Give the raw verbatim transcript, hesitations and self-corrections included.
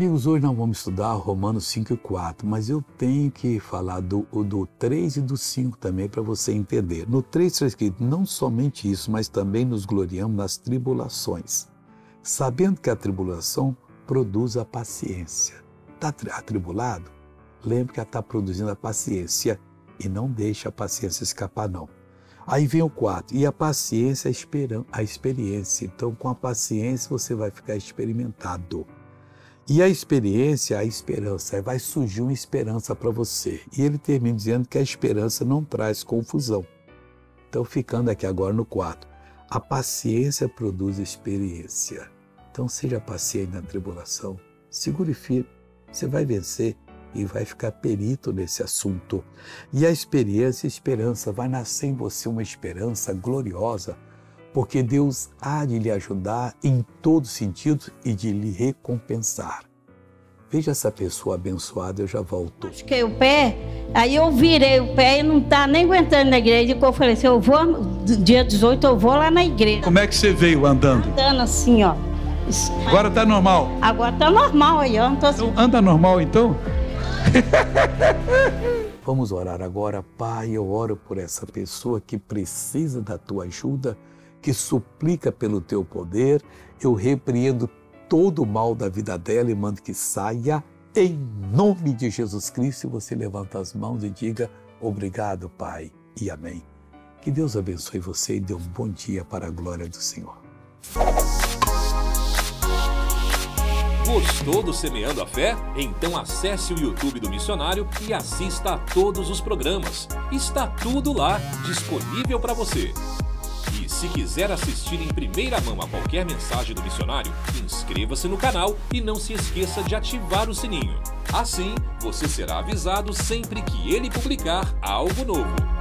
amigos, hoje nós vamos estudar Romanos cinco e quatro, mas eu tenho que falar do, do três e do cinco também para você entender. No três está escrito, não somente isso, mas também nos gloriamos nas tribulações, sabendo que a tribulação produz a paciência. Está atribulado? Lembre que ela está produzindo a paciência e não deixa a paciência escapar não. Aí vem o quatro, e a paciência é a experiência. Então, com a paciência você vai ficar experimentado. E a experiência, a esperança, aí vai surgir uma esperança para você. E ele termina dizendo que a esperança não traz confusão. Então, ficando aqui agora no quatro, a paciência produz experiência. Então, seja paciente na tribulação, segure firme, você vai vencer e vai ficar perito nesse assunto. E a experiência e a esperança, vai nascer em você uma esperança gloriosa, porque Deus há de lhe ajudar em todo sentido e de lhe recompensar. Veja essa pessoa abençoada, eu já volto. Machuquei o pé, aí eu virei o pé e não tá nem aguentando na igreja. Eu falei assim, eu vou, dia dezoito eu vou lá na igreja. Como é que você veio andando? Andando assim, ó. Agora tá normal? Agora tá normal aí, ó. Não tô assim. Então, anda normal então? Vamos orar agora. Pai, eu oro por essa pessoa que precisa da tua ajuda, que suplica pelo teu poder. Eu repreendo todo o mal da vida dela e mando que saia em nome de Jesus Cristo. E você levanta as mãos e diga obrigado, Pai, e amém. Que Deus abençoe você e dê um bom dia para a glória do Senhor. Gostou do Semeando a Fé? Então acesse o YouTube do Missionário e assista a todos os programas. Está tudo lá, disponível para você. E se quiser assistir em primeira mão a qualquer mensagem do Missionário, inscreva-se no canal e não se esqueça de ativar o sininho. Assim, você será avisado sempre que ele publicar algo novo.